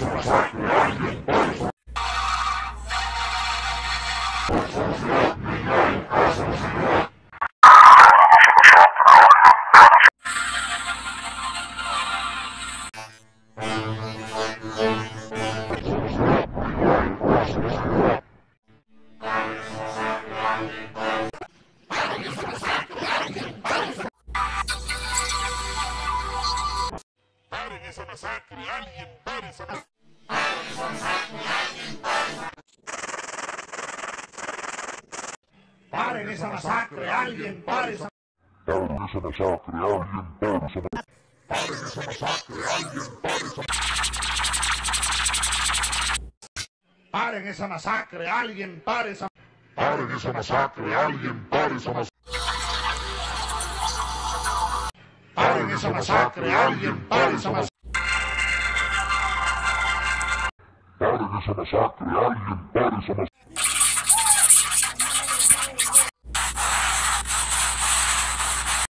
¡Paren esa masacre! ¡Alguien pare esa masacre! ¡Paren esa masacre! ¡Alguien pare esa masacre! ¡Paren esa masacre! ¡Alguien pare esa masacre! ¡Paren esa masacre! ¡Alguien pare esa masacre! ¡Paren esa masacre! ¡Alguien pare esa masacre! ¡Paren esa masacre! ¡Alguien pare esa masacre! ¡Paren esa masacre! ¡Alguien pare esa masacre! ¡Paren esa masacre! ¡Alguien pare esa masacre!